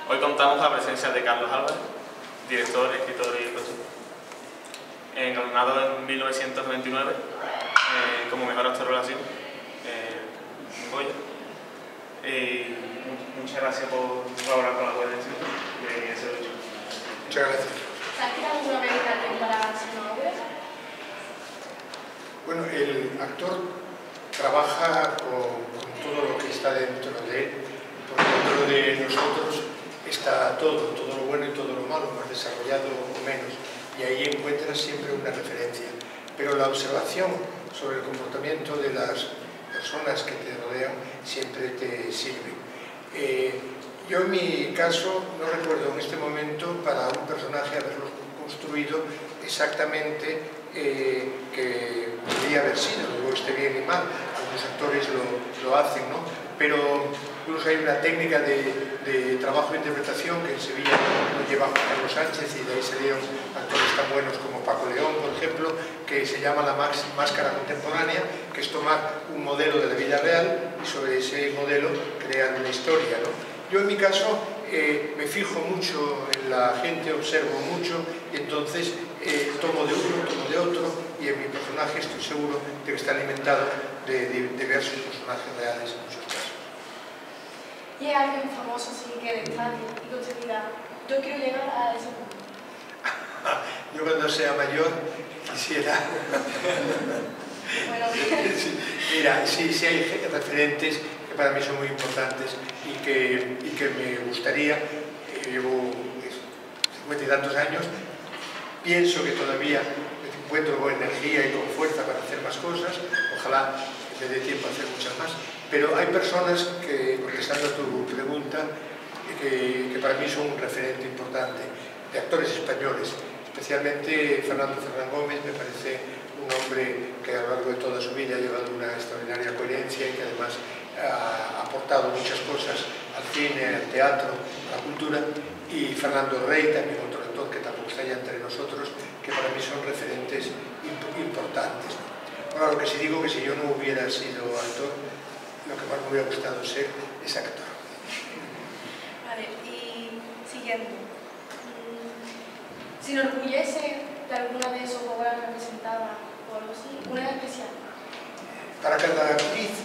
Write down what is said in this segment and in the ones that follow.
Hoy contamos con la presencia de Carlos Álvarez, director, escritor y profesor, nominado en 1999 como mejor actor revelación en Goya. Muchas gracias por colaborar con la Goya del Instituto. Muchas gracias. ¿Has tirado alguna meditación para su obra? Bueno, el actor trabaja con todo lo que está dentro de él, porque dentro de nosotros está todo lo bueno y todo lo malo, más desarrollado o menos, y ahí encuentras siempre una referencia. Pero la observación sobre el comportamiento de las personas que te rodean siempre te sirve. Yo en mi caso no recuerdo en este momento para un personaje haberlo construido exactamente que podría haber sido, luego esté bien y mal, algunos actores lo hacen, ¿no? Pero incluso hay una técnica de trabajo de interpretación que en Sevilla lo lleva Juan Carlos Sánchez, y de ahí salieron actores tan buenos como Paco León, por ejemplo, que se llama la máscara contemporánea, que es tomar un modelo de la vida real y sobre ese modelo crear una historia, ¿no? Yo en mi caso me fijo mucho en la gente, observo mucho y entonces tomo de uno, tomo de otro, y en mi personaje estoy seguro de que está alimentado de diversos personajes reales en muchos casos. ¿Y hay alguien famoso así que destaque y que usted diga, yo quiero llegar a ese punto? Yo cuando sea mayor quisiera... Bueno, mira, sí hay referentes que para mí son muy importantes y que me gustaría. Llevo 50 y tantos años, pienso que todavía encuentro con energía y con fuerza para hacer más cosas, ojalá me dé tiempo a hacer muchas más, pero hay personas que, contestando a tu pregunta, que para mí son un referente importante, de actores españoles, especialmente Fernando Fernán Gómez. Me parece un hombre que a lo largo de toda su vida ha llevado una extraordinaria coherencia y que además ha aportado muchas cosas al cine, al teatro, a la cultura, y Fernando Rey, también otro actor que tampoco está ya entre nosotros, que para mí son referentes importantes. Ahora, lo que sí digo que si yo no hubiera sido actor, lo que más me hubiera gustado ser es actor. vale, y siguiendo. Si nos orgullece de alguna de sus obras representadas o algo así, una especial. Para cada actriz,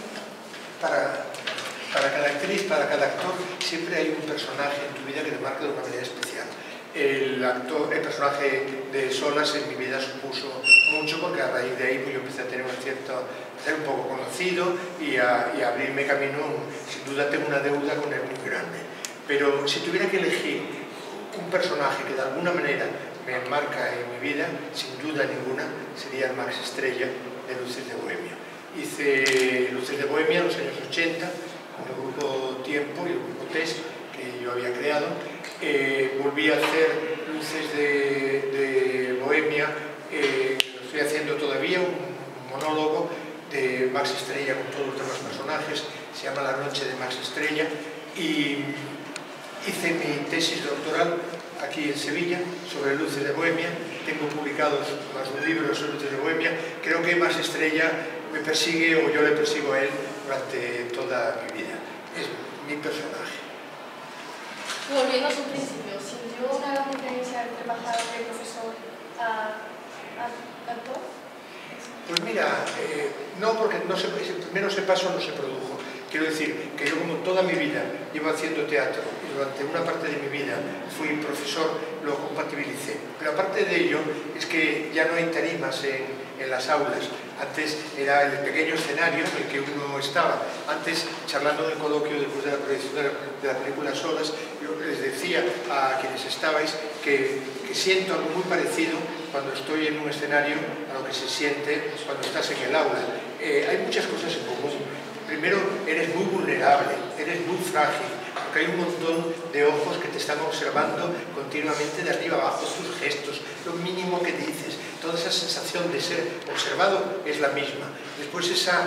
para cada actor, siempre hay un personaje en tu vida que te marca de una manera especial. El personaje de Solas en mi vida supuso mucho, porque a raíz de ahí pues, yo empecé a tener ser un poco conocido y a abrirme camino. Sin duda tengo una deuda con él muy grande. Pero si tuviera que elegir un personaje que de alguna manera me marca en mi vida, sin duda ninguna, sería el Max Estrella de Luces de Bohemia. Hice Luces de Bohemia en los años 80, con el grupo Tiempo y el grupo Test que yo había creado. Volví a hacer Luces de Bohemia, lo estoy haciendo todavía, un monólogo de Max Estrella con todos los demás personajes, se llama La Noche de Max Estrella, y hice mi tesis doctoral aquí en Sevilla sobre Luces de Bohemia. Tengo publicados más de un libro sobre Luces de Bohemia. Creo que Max Estrella me persigue, o yo le persigo a él durante toda mi vida. Es mi personaje. Volviendo a su principio, ¿sintió una gran diferencia entre pasar de profesor a actor? Pues mira, no, porque primero ese paso no se produjo. Quiero decir que yo, como toda mi vida llevo haciendo teatro y durante una parte de mi vida fui profesor, lo compatibilicé. Pero aparte de ello, es que ya no hay tarimas en las aulas. Antes era el pequeño escenario en el que uno estaba. Antes, charlando en el coloquio después de la proyección de la película Solas, yo les decía a quienes estabais que siento algo muy parecido cuando estoy en un escenario a lo que se siente cuando estás en el aula. Hay muchas cosas en común. Primero, eres muy vulnerable, eres muy frágil, porque hay un montón de ojos que te están observando continuamente de arriba abajo, tus gestos, lo mínimo que dices, toda esa sensación de ser observado es la misma. Después esa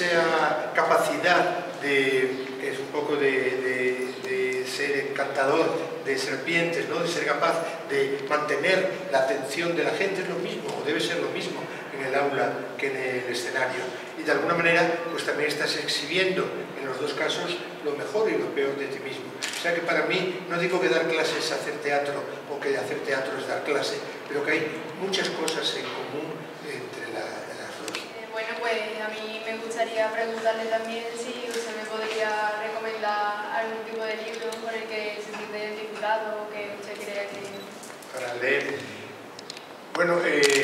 capacidad que es un poco de ser encantador de serpientes, ¿no? De ser capaz de mantener la atención de la gente, es lo mismo, o debe ser lo mismo en el aula que en el escenario. Y de alguna manera pues también estás exhibiendo en los dos casos lo mejor y lo peor de ti mismo. O sea que para mí, no digo que dar clase es hacer teatro o que hacer teatro es dar clase, pero que hay muchas cosas en común entre las dos. Bueno, pues a mí me gustaría preguntarle también si usted me podría recomendar algún tipo de libro por el que se siente identificado o que usted crea que... Para leer. Bueno,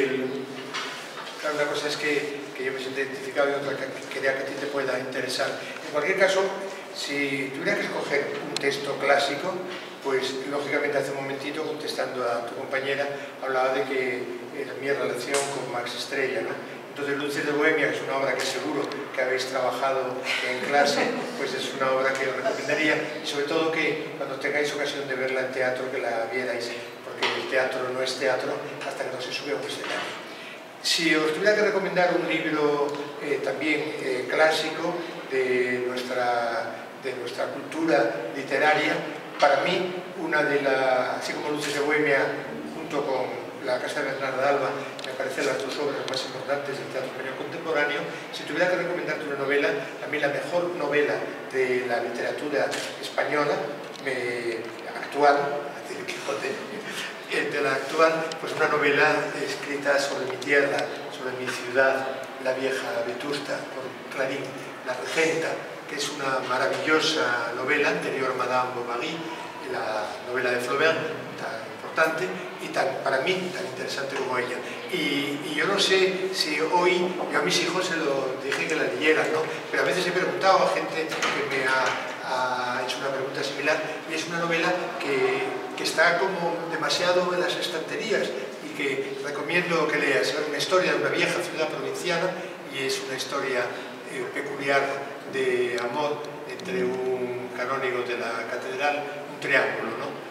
claro, una cosa es que yo me siento identificado y otra que quería que a ti te pueda interesar. En cualquier caso, si tuviera que escoger un texto clásico, pues lógicamente hace un momentito, contestando a tu compañera, hablaba de que mi relación con Max Estrella, ¿no? Entonces, Luces de Bohemia, que es una obra que seguro que habéis trabajado en clase, pues es una obra que os recomendaría, y sobre todo que cuando tengáis ocasión de verla en teatro, que la vierais, porque el teatro no es teatro hasta que no se sube a un escenario. Si os tuviera que recomendar un libro también clásico de nuestra cultura literaria, para mí, así como Luces de Bohemia, junto con La Casa de Bernarda Alba, me parecen las dos obras más importantes del teatro español contemporáneo. Si tuviera que recomendarte una novela, a mí la mejor novela de la literatura española actual, es decir, Quijote, de la actual, pues una novela escrita sobre mi tierra, sobre mi ciudad, la vieja Vetusta, por Clarín, La Regenta, que es una maravillosa novela, anterior a Madame Bovary, la novela de Flaubert, tan importante y para mí tan interesante como ella. Y yo no sé si hoy, yo a mis hijos se lo dije que la leyeran, ¿no? Pero a veces he preguntado a gente que me ha hecho una pregunta similar, y es una novela que está como demasiado en las estanterías y que recomiendo que leas. Es una historia de una vieja ciudad provinciana y es una historia peculiar de amor entre un canónigo de la catedral, un triángulo, ¿no?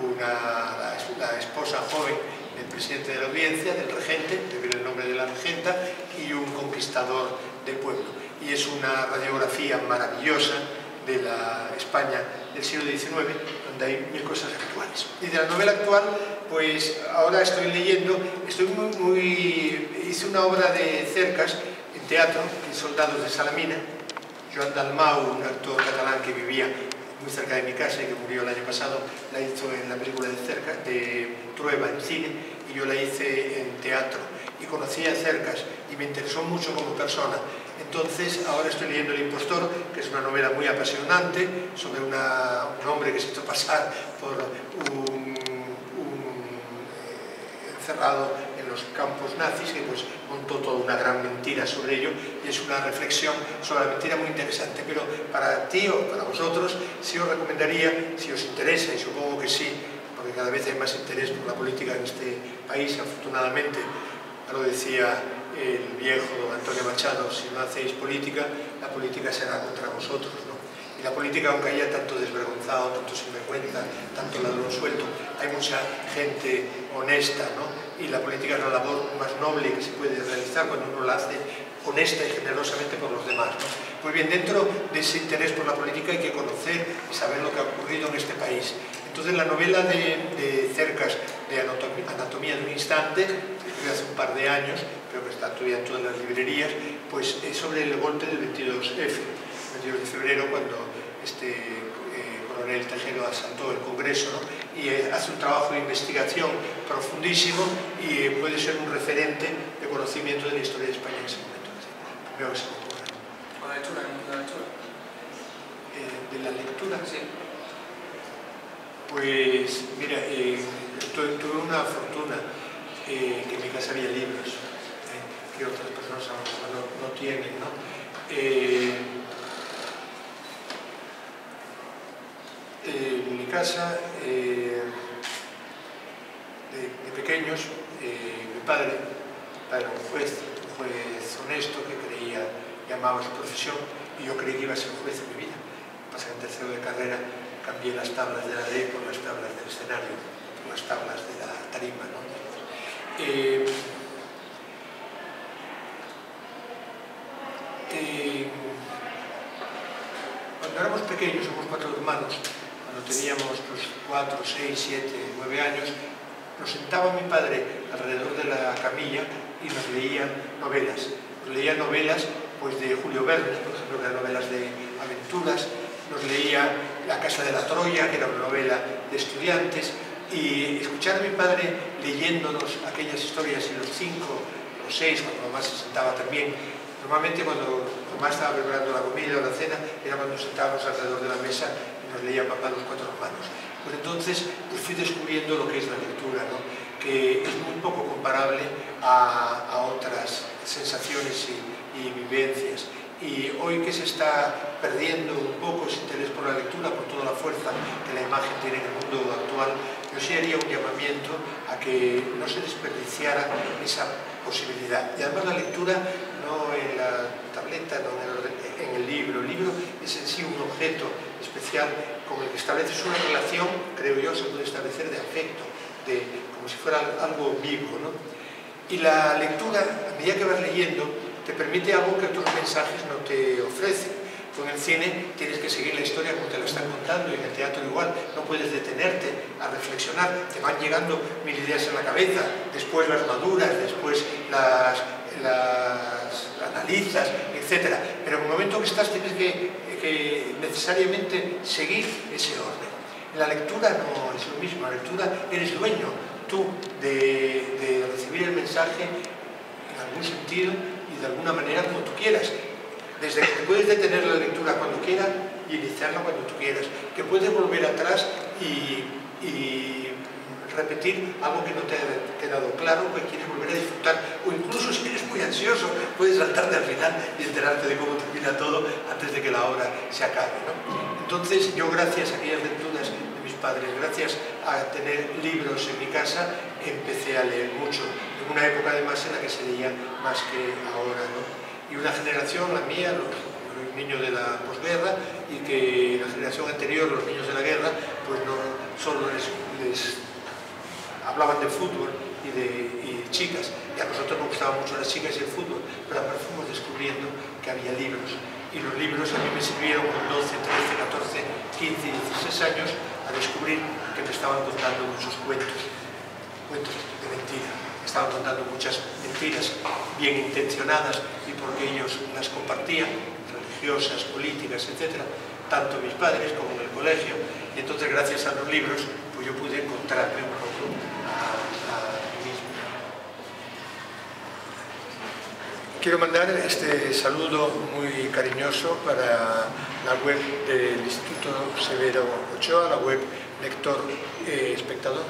La esposa joven del presidente de la audiencia, del regente, que viene el nombre de la regenta, y un conquistador del pueblo. Y es una radiografía maravillosa de la España del siglo XIX, donde hay mil cosas actuales. Y de la novela actual, pues ahora estoy leyendo, hice una obra de Cercas en teatro, en Soldados de Salamina. Joan Dalmau, un actor catalán que vivía muy cerca de mi casa y que murió el año pasado, la hizo en la película de Trueba en cine, y yo la hice en teatro. Y conocí a Cercas y me interesó mucho como persona. Entonces, ahora estoy leyendo El Impostor, que es una novela muy apasionante sobre un hombre que se hizo pasar por un encerrado en los campos nazis, que pues montó toda una gran mentira sobre ello, y es una reflexión sobre la mentira muy interesante. Pero para ti o para vosotros, sí os recomendaría, si os interesa, y supongo que sí, porque cada vez hay más interés por la política en este país, afortunadamente, ya lo decía el viejo Antonio Machado, si no hacéis política, la política será contra vosotros, ¿no? Y la política, aunque haya tanto desvergonzado, tanto sinvergüenza, tanto ladrón suelto, hay mucha gente honesta, ¿no? Y la política es la labor más noble que se puede realizar cuando uno la hace honesta y generosamente por los demás, ¿no? Pues bien, dentro de ese interés por la política hay que conocer y saber lo que ha ocurrido en este país. Entonces, la novela de Cercas, de Anatomía de un instante, que escribió hace un par de años, creo que está todavía en todas las librerías, pues es sobre el golpe del 22F, el 22 de febrero, cuando coronel Tejero asaltó el Congreso, ¿no? Y hace un trabajo de investigación profundísimo y puede ser un referente de conocimiento de la historia de España en ese momento. Primero que se me ocurre. ¿Con la lectura? ¿De la lectura? ¿De la lectura? Sí. Pues, mira, tuve una fortuna, que en mi casa había libros, que otras personas a lo mejor no tienen, ¿no? En mi casa, de pequeños, mi padre era un juez honesto que creía y amaba su profesión, y yo creí que iba a ser juez en mi vida. Pasa que en tercero de carrera cambié las tablas de la ley por las tablas del escenario, por las tablas de la tarima, ¿no? Cuando éramos pequeños, somos 4 hermanos, cuando teníamos 4, 6, 7, 9 años, nos sentaba mi padre alrededor de la camilla y nos leía novelas. Nos leía novelas pues, de Julio Verne, por ejemplo, las novelas de aventuras, nos leía La casa de la Troya, que era una novela de estudiantes, y escuchar a mi padre leyéndonos aquellas historias y los 5 o 6, cuando mamá se sentaba también. Normalmente cuando mamá estaba preparando la comida o la cena, era cuando nos sentábamos alrededor de la mesa y nos leía papá los 4 hermanos. Pues entonces fui descubriendo lo que es la lectura, ¿no? Que es muy poco comparable a otras sensaciones y vivencias. Y hoy que se está perdiendo un poco ese interés por la lectura, por toda la fuerza que la imagen tiene en el mundo actual, yo sí haría un llamamiento a que no se desperdiciara esa posibilidad. Y además la lectura no en la tableta, no en el libro. El libro es en sí un objeto especial con el que estableces una relación, creo yo, se puede establecer de afecto, como si fuera algo vivo, ¿no? Y la lectura, a medida que vas leyendo, te permite algo que otros mensajes no te ofrecen. Tú en el cine tienes que seguir la historia como te la están contando, y en el teatro igual, no puedes detenerte a reflexionar, te van llegando 1000 ideas en la cabeza, después las maduras, después las analizas, etc. Pero en el momento que estás tienes que necesariamente seguir ese orden. En la lectura no es lo mismo, en la lectura eres dueño tú de recibir el mensaje en algún sentido y de alguna manera como tú quieras. Desde que te puedes detener la lectura cuando quieras y iniciarla cuando tú quieras, que puedes volver atrás y repetir algo que no te ha quedado claro, que quieres volver a disfrutar, o incluso si eres muy ansioso puedes saltarte al final y enterarte de cómo termina todo antes de que la obra se acabe, ¿no? Entonces yo, gracias a aquellas lecturas de mis padres, gracias a tener libros en mi casa, empecé a leer mucho, en una época además en la que se leía más que ahora, ¿no? Y una generación, la mía, los niños de la posguerra, y que la generación anterior, los niños de la guerra, pues no solo les hablaban de fútbol y de chicas, y a nosotros nos gustaban mucho las chicas y el fútbol, pero ahora fuimos descubriendo que había libros, y los libros a mí me sirvieron con 12, 13, 14, 15 y 16 años a descubrir que me estaban contando muchos cuentos de mentira. Estaban contando muchas mentiras bien intencionadas y porque ellos las compartían, religiosas, políticas, etc., tanto mis padres como en el colegio, y entonces gracias a los libros pues yo pude encontrarme un poco a mí mismo. Quiero mandar este saludo muy cariñoso para la web del Instituto Severo Ochoa, la web Lector Espectador,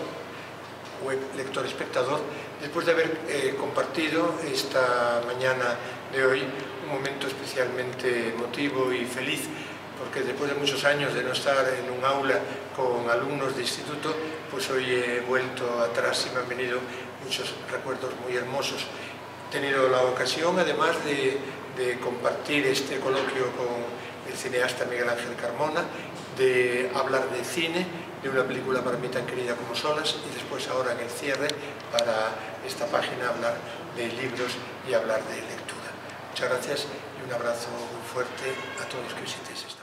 después de haber compartido esta mañana de hoy un momento especialmente emotivo y feliz, porque después de muchos años de no estar en un aula con alumnos de instituto, pues hoy he vuelto atrás y me han venido muchos recuerdos muy hermosos. He tenido la ocasión, además, de compartir este coloquio con el cineasta Miguel Ángel Carmona, de hablar de cine, de una película para mí tan querida como Solas, y después ahora en el cierre para esta página hablar de libros y hablar de lectura. Muchas gracias y un abrazo muy fuerte a todos los que visitéis.